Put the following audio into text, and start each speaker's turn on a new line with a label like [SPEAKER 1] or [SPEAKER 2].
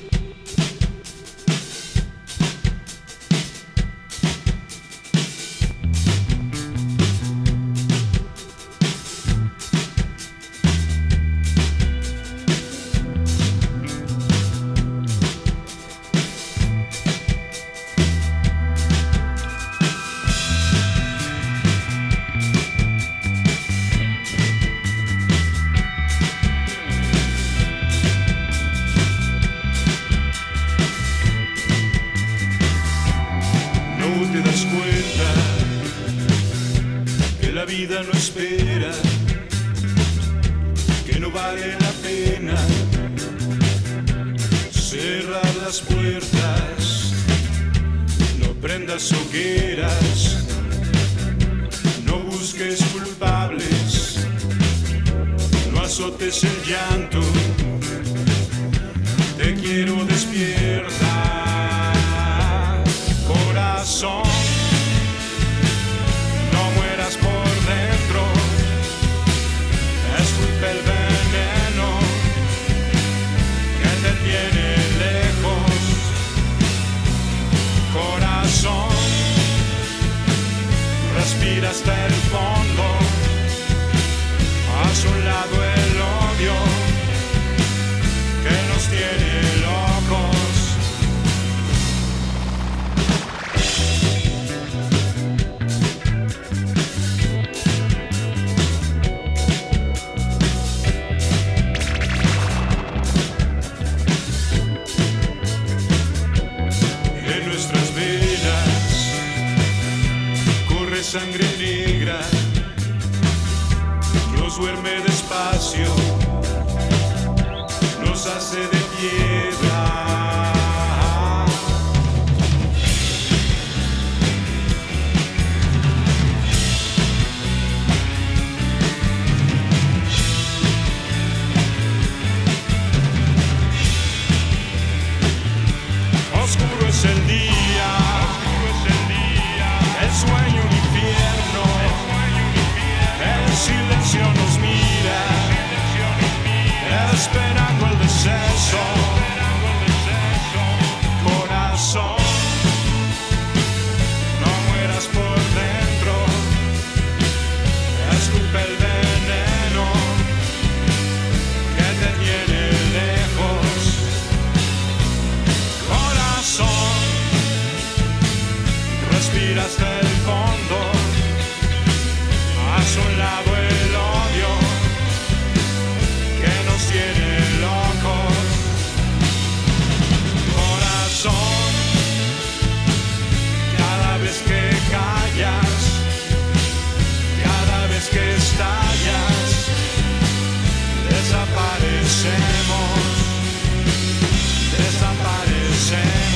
[SPEAKER 1] Te das cuenta que la vida no espera, que no vale la pena cerrar las puertas, no prendas hogueras, no busques culpables, no azotes el llanto, te quiero despierta. No mueras por dentro, escupe el veneno que te tiene lejos. Corazón, respira hasta el fondo, haz un lado el odio que nos tiene locos. Sangre negra nos duerme despacio, nos hace de piedra. Oscuro es el día, el sueño un infierno, el silencio nos mira, esperando el deceso. Corazón, no mueras por dentro, escupe el veneno que te tiene lejos. Corazón, respira hasta el fondo, haz un lado el odio que nos tiene locos. Corazón, cada vez que callas, cada vez que estallas, desaparecemos, desaparecemos.